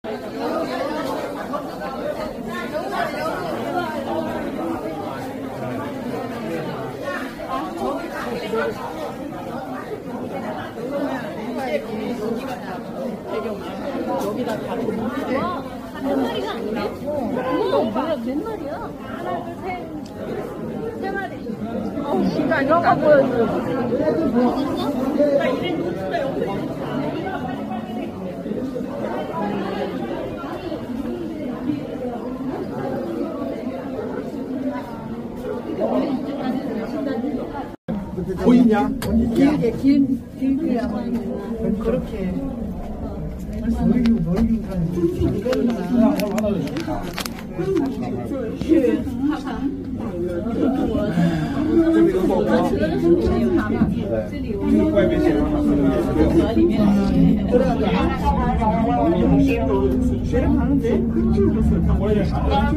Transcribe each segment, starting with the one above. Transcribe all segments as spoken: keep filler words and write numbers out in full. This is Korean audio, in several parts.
여기다 바로 몇 마리가 아니라고. 어, 뭐야, 몇 마리야? 하나, 둘, 셋. 세 마리. 어, 진짜 이런가 보여줘. 나 이래 놓친다, 옆에. 보이냐? 길게, 길, 길게 하면 그렇게. 놀이기구, 놀이기구 타는 이거는 하나 더 줄까? 去哈盘，我这里我我觉得是不是有蛤蟆？这里我们外面河里面。谁的盘子？我也是。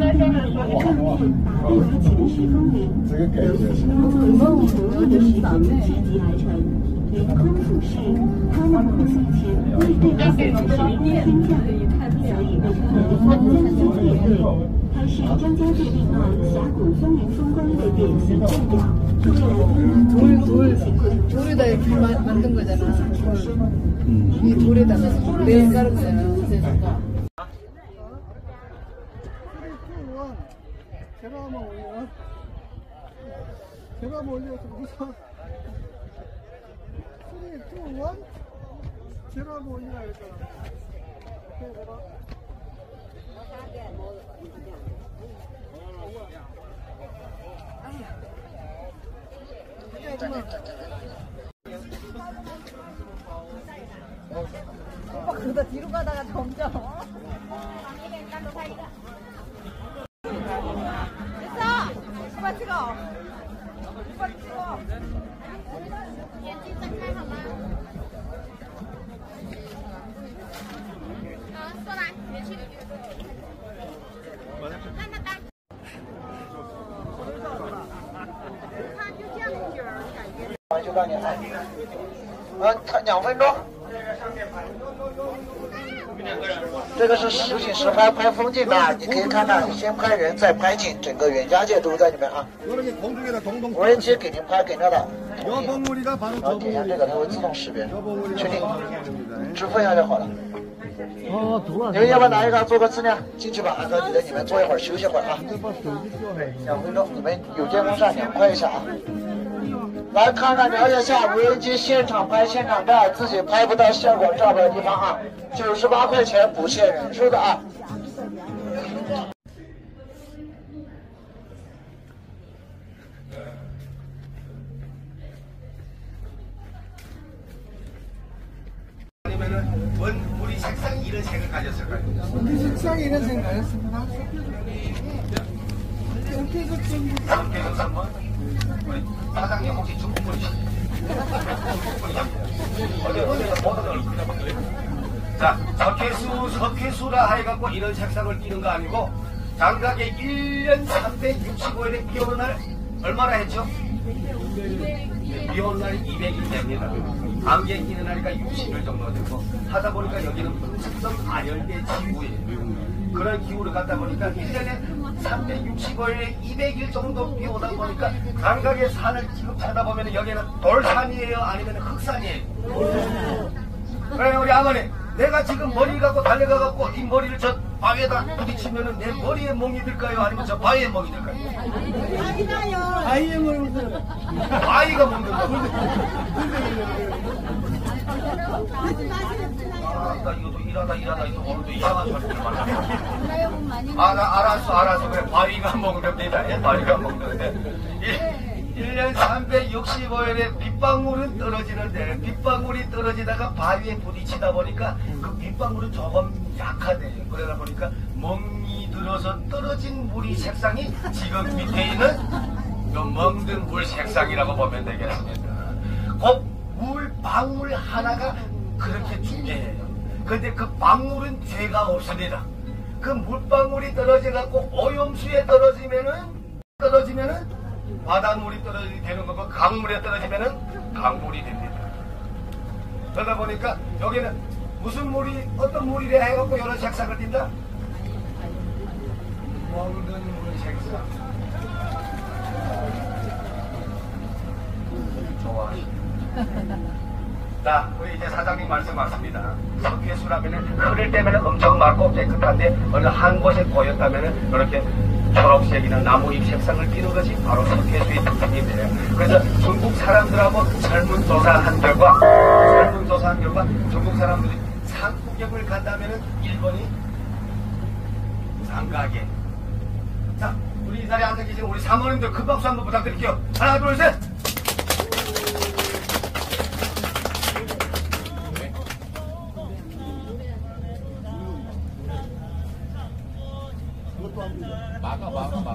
这个盖子。 空腹式，他们不向前，为对抗水平天降的一太所以被称为江江列队。它是张家界地貌峡谷风云风光的典型代表。 돌, 돌, 돌에다 이렇게 마, 만든 거잖아. 음. 이 돌에다 매일 깔은 거잖아. 제가 한번 올려. 제가 한번 올려서 우선 쓰리, 투, 원. 제가 한번 올리라 했잖아. 오케이, 내가. 오빠 그러다 뒤로 가다가 점점. 됐어! 오빠 찍어! 오빠 찍어! 眼睛睁开好吗？啊，过来，别去。来，那单。它就这样子儿感觉。 就让你来。啊，看两分钟。这个是实景实拍拍风景的，你可以看看，先拍人再拍景，整个袁家界都在里面啊。无人机给您拍给那的。然后点下这个，它会自动识别，确定，支付一下就好了。你们要不要拿一个做个资料进去吧？按照你在里面坐一会儿，休息会儿啊。两分钟，你们有电风扇凉快一下啊。 来看看了解下无人机现场拍现场照，自己拍不到效果照的地方啊，九十八块钱不限人数的啊。 우리 책상이 이런 색을 가졌을까요? 우리 책상이 이런 색을 가졌습니다. 삼계국 삼번 우리 사장님 혹시 중국분이시죠? 어제 어제가 모든 얼굴이 다 바뀌어요. 자, 석회수 석회수라 해갖고 이런 색상을 띄는 거 아니고 장각에 일 년 삼백육십오 일에 비 오는 날 얼마나 했죠? 비 오는 날 이백 일 됩니다. 안개 끼는 날이니까 육십 일 정도 되고 하다 보니까 여기는 북측성 아열대 지구예요. 그런 기후를 갖다 보니까 일 년에 삼백육십오 일에 이백 일 정도 비 오다 보니까 감각의 산을 지금 찾아보면 여기는 돌산이에요? 아니면 흑산이에요? 그래 우리 아버님 내가 지금 머리 갖고 달려가갖고 이 머리를 저 바위에다 부딪히면은 내 머리에 멍이 들까요? 아니면 저 바위에 멍이 들까요? 바위에 멍이 들어요. 바위가 멍 든다고. 아, 나 이것도 일하다 일하다 이거 오늘도 이상한 소리를 말하네. 아, 나 알았어 알았어 그래 바위가 먹는답니다. 예, 바위가 먹는데 일 년 삼백육십오 일에 빗방울은 떨어지는데 빗방울이 떨어지다가 바위에 부딪히다 보니까 그 빗방울은 조금 약하대요. 그러다 보니까 멍이 들어서 떨어진 물이 색상이 지금 밑에 있는 요 멍든 물 색상이라고 보면 되겠습니다. 곧 물 방울 하나가 그렇게 중요해요. 근데 그 방울은 죄가 없습니다. 그 물방울이 떨어져갖고 오염수에 떨어지면은 떨어지면은 바닷물이 떨어지게 되는 거고 강물에 떨어지면은 강물이 됩니다. 그러다 보니까 여기는 무슨 물이 어떤 물이래 해갖고 이런 색상을 띈다? 먹는 물 색상. 좋아하시네. 자, 우리 이제 사장님 말씀 맞습니다. 석회수라면은 흐를 때면은 엄청 맑고 깨끗한데 어느 한 곳에 고였다면은 이렇게 초록색이나 나무잎 색상을 띠는 것이 바로 석회수의 특징인데요. 그래서 중국 사람들하고 설문조사한 결과, 설문조사한 결과 중국 사람들이 산구경을 간다면은 일 번이 장가게. 자, 우리 이 자리에 앉아 계신 우리 사모님들 큰 박수 한번 부탁드릴게요. 하나, 둘, 셋. 막아 막아 막아.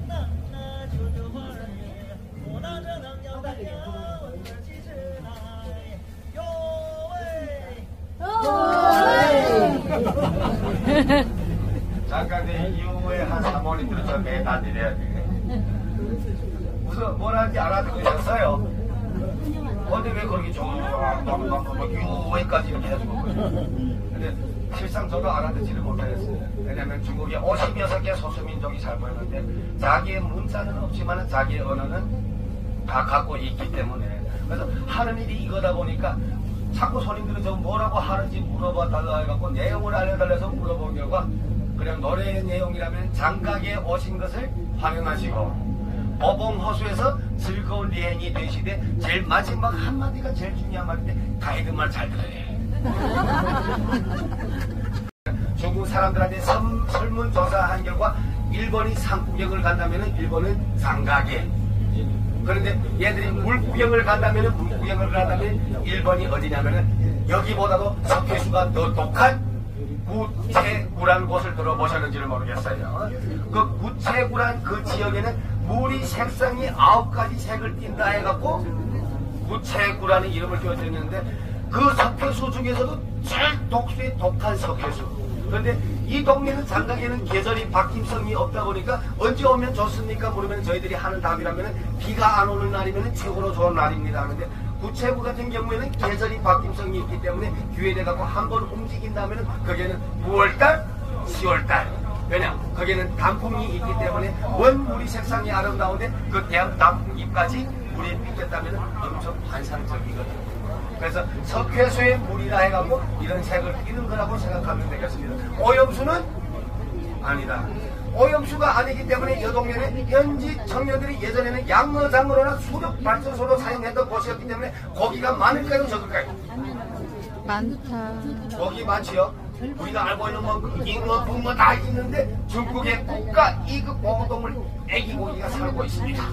잠깐 이후에 한 사모님들은 저 매달 이래야 돼. 무슨 뭘 하는지 알아듣으셨어요? 근데 왜 그렇게 좋아? 유해까지 이렇게 해주고 근데 실상 저도 알아듣지를 못하겠어요. 왜냐면 중국에 오십여섯 개 소수민족이 살고 있는데 자기의 문자는 없지만 자기의 언어는 다 갖고 있기 때문에 그래서 하는 일이 이거다 보니까 자꾸 손님들은 저 뭐라고 하는지 물어봐달라 해갖고 내용을 알려달라서 물어본 결과 그냥 노래의 내용이라면 장가게 오신 것을 환영하시고 어봉호수에서 즐거운 여행이 되시되 제일 마지막 한마디가 제일 중요한 말인데 가이드 말 잘 들어요. 중국 사람들한테 설, 설문조사한 결과 일 번이 산구경을 간다면 일 번은 장가게. 그런데 얘들이 물구경을 간다면 물구경을 간다면 일 번이 어디냐면은 여기보다도 석회수가 더 독한 구체구란 곳을 들어보셨는지를 모르겠어요. 그 구체구란 그 지역에는 물이 색상이 아홉 가지 색을 띈다 해갖고 구체구라는 이름을 지어줬는데 그 석회수 중에서도 제일 독수의 독한 석회수. 그런데 이 동네는 장가게는 계절이 바뀜성이 없다 보니까 언제 오면 좋습니까? 물으면 저희들이 하는 답이라면 비가 안 오는 날이면 최고로 좋은 날입니다. 그런데 구체구 같은 경우에는 계절이 바뀜성이 있기 때문에 기회돼 갖고 한번 움직인다면 거기에는 구월달, 시월달. 왜냐? 거기에는 단풍이 있기 때문에 원 물이 색상이 아름다운데 그 대학 단풍잎까지 물이 삐졌다면 엄청 환상적이거든요. 그래서 석회수의 물이라 해갖고 이런 색을 띠는 거라고 생각하면 되겠습니다. 오염수는 아니다. 오염수가 아니기 때문에 이 동네는 현지 청년들이 예전에는 양어장으로나 수력발전소로 사용했던 곳이었기 때문에 고기가 많을까요 적을까요? 많다. 고기 많지요? 우리가 알고 있는 뭐 잉어, 붕어 다 있는데 중국의 국가 이급 보호동물 애기고기가 살고 있습니다.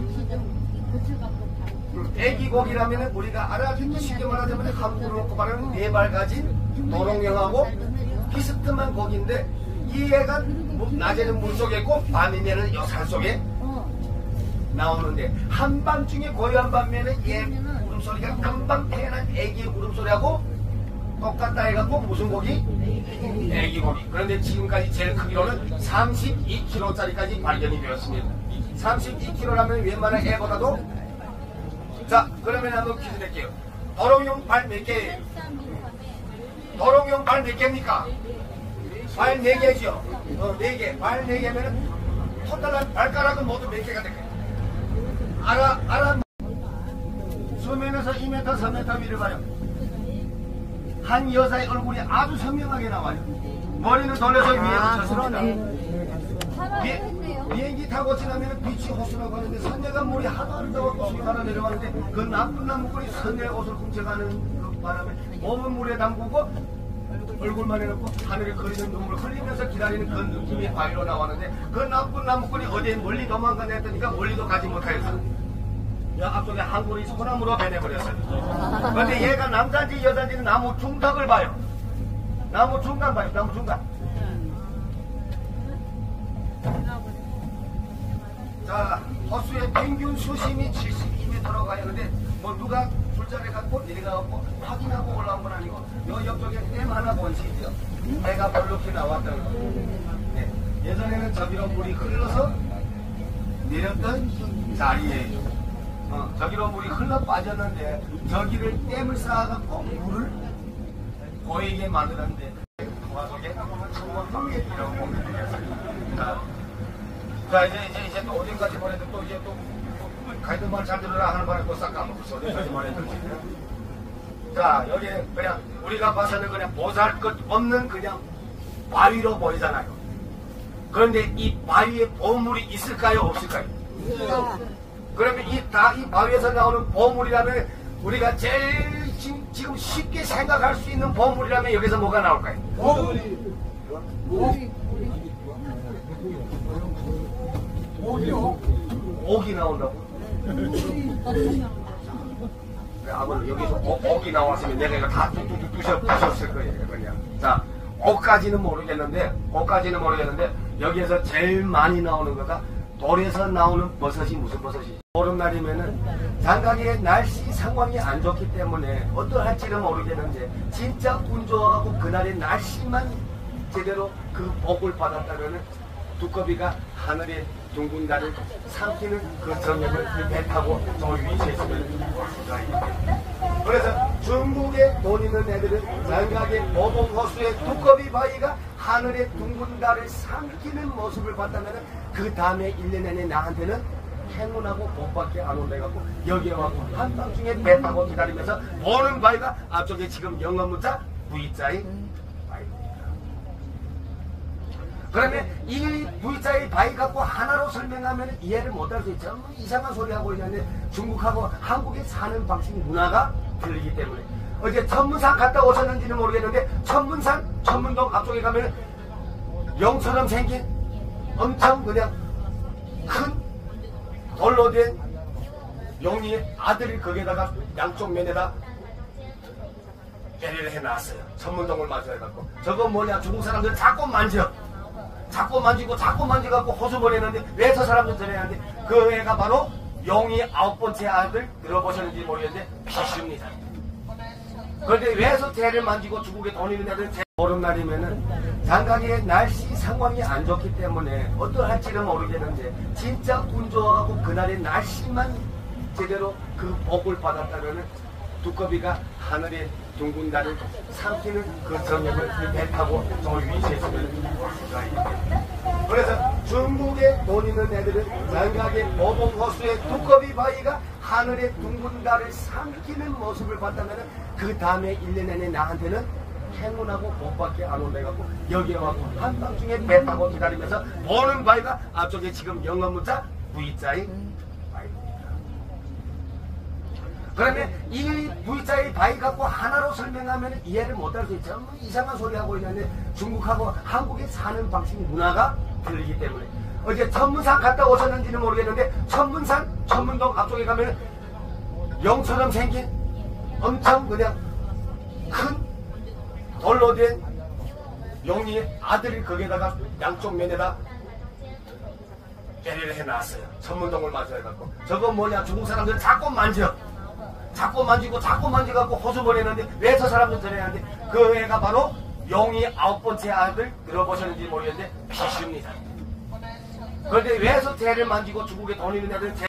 애기고기라면 우리가 알아듣기 쉽게 말하자면 한국으로 놓고 말하는 네 발 가진 도롱뇽하고 비스듬한 고기인데 이 애가 낮에는 물속에 있고 밤이면은 요 산속에 나오는데 한밤중에 고요한 밤에는 얘 울음소리가 금방 태어난 애기 울음소리하고 똑같다 해갖고 무슨 고기? 애기고기. 그런데 지금까지 제일 크기로는 삼십이 킬로그램짜리까지 발견이 되었습니다. 삼십이 킬로그램라면 웬만한 애보다도 자, 그러면 한번 퀴즈 낼게요. 도롱뇽 발 몇 개예요? 도롱뇽 발 몇 개입니까? 발 네 개죠? 어, 네 개. 발 네 개면은 토탈한 발가락은 모두 몇 개가 될까요? 알아, 알아. 수면에서 이 미터, 삼 미터 위를 봐요. 한 여자의 얼굴이 아주 선명하게 나와요. 머리는 돌려서 위에 붙였습니다. 비, 비행기 타고 지나면 비치 호수라고 하는데 선녀가 물이 하도 아름다워 수이 하나 내려가는데 그 나쁜 나무꾼이 선녀의 옷을 훔쳐가는 그 바람에 몸은 물에 담그고 얼굴만 해놓고 하늘에 그리는 눈물을 흘리면서 기다리는 그 느낌이 바위로 나왔는데 그 나쁜 나무꾼이 어디에 멀리 도망가냐 했더니까 멀리도 가지 못하였어. 야, 앞쪽에 한골이 소나무로 변해버렸어요. 그런데 얘가 남자인지 여자인지는 나무 중턱을 봐요. 나무 중간 봐요. 나무 중간. 자, 호수의 평균 수심이 칠십이 미터로 가야 하는데 뭐 누가 줄자리 갖고 내려가고 확인하고 올라온 건 아니고 요 옆쪽에 댐 하나 본시죠. 해가 볼록히 나왔다는 거. 네. 예전에는 저기로 물이 흘러서 내렸던 자리예요. 어, 저기로 물이 흘러 빠졌는데 저기를 댐을 쌓아갖고 물을 보이게 만드는데 통화 속에 천문 방식이라고 보면 되겠습니다. 자 이제 이제 이제 또 어디까지 말해도 또 이제 또 가이드 말 잘 들으라 하는 바람에 또 싹 까먹었어. 어디까지 말해도 자 여기 그냥 우리가 봐서는 그냥 보살 것 없는 그냥 바위로 보이잖아요. 그런데 이 바위에 보물이 있을까요 없을까요? 그러면 이 다 이 바위에서 나오는 보물이라면 우리가 제일 지금, 지금 쉽게 생각할 수 있는 보물이라면 여기서 뭐가 나올까요? 오기요? 오기 나온다고? 아마 여기서 오, 오기 나왔으면 내가 이거 다 뚝뚝뚝 부셔, 부셨을 거예요 그냥. 자, 오까지는 모르겠는데 오까지는 모르겠는데 여기에서 제일 많이 나오는 거가 돌에서 나오는 버섯이 무슨 버섯이지? 보름날이면은 장각의 날씨 상황이 안 좋기 때문에 어떠할지는 모르겠는데 진짜 운 좋아가고 그날의 날씨만 제대로 그 복을 받았다면은 두꺼비가 하늘에 둥근 달을 삼키는 그 정력을 배 타고 저 위치에 있으면 볼 수가 있겠다. 그래서 중국에 돈 있는 애들은 장각의 보봉호수의 두꺼비 바위가 하늘에 둥근 달을 삼키는 모습을 봤다면 그 다음에 일 년 내내 나한테는 행운하고 복밖에 안 온다해갖고 여기에 와서 한밤중에 배 타고 기다리면서 보는 바위가 앞쪽에 지금 영어문자 V자의 바위입니다. 그러면 이 V자의 바위 갖고 하나로 설명하면 이해를 못할 수 있죠. 이상한 소리 하고 있는데 중국하고 한국에 사는 방식 문화가 틀리기 때문에 어제 천문산 갔다 오셨는지는 모르겠는데 천문산 천문동 앞쪽에 가면 용처럼 생긴 엄청 그냥 큰 돌로 된 용이의 아들이 거기에다가 양쪽 면에다 배리를 해놨어요. 천문동을 맞춰해갖고 저거 뭐냐 중국 사람들 자꾸 만져 자꾸 만지고 자꾸 만져갖고 호수보내는데 왜 저 사람들 저래하는데 그 애가 바로 용이 아홉 번째 아들 들어보셨는지 모르겠는데 비슈입니다. 그런데 왜 저 대를 만지고 중국에 돈 있는 애들은 보름날이면은 장각의 날씨 상황이 안 좋기 때문에 어떠할지는 모르겠는데 진짜 운 좋아가고 그날의 날씨만 제대로 그 복을 받았다면은 두꺼비가 하늘에 둥근 달을 삼키는 그 정력을 배 타고 저 위치에 있으면 볼 수가 있겠다. 그래서 중국에 돈 있는 애들은 장각의 보봉호수의 두꺼비 바위가 하늘에 둥근 달을 삼키는 모습을 봤다면 그 다음에 일 년 내내 나한테는 행운하고 복밖에 안 온다해갖고 여기에 와서 한밤중에 배 타고 기다리면서 보는 바위가 앞쪽에 지금 영어문자 V자의 바위입니다. 그러면 이 V자의 바위 갖고 하나로 설명하면 이해를 못할 수 있죠. 이상한 소리 하고 있는데 중국하고 한국에 사는 방식 문화가 틀리기 때문에 어제 천문산 갔다 오셨는지는 모르겠는데 천문산 천문동 앞쪽에 가면 용처럼 생긴 엄청 그냥 큰 돌로 된 용이의 아들이 거기에다가 양쪽 면에다 배리를 해놨어요. 천문동을 맞춰해갖고 저거 뭐냐 중국 사람들 자꾸 만져 자꾸 만지고 자꾸 만져갖고 호수 보내는데 왜 저 사람들 저래하는데 그 애가 바로 용이 아홉 번째 아들 들어보셨는지 모르겠는데 비슈입니다. 그런데 왜 저 대를 만지고 중국에 돈 있는 애들은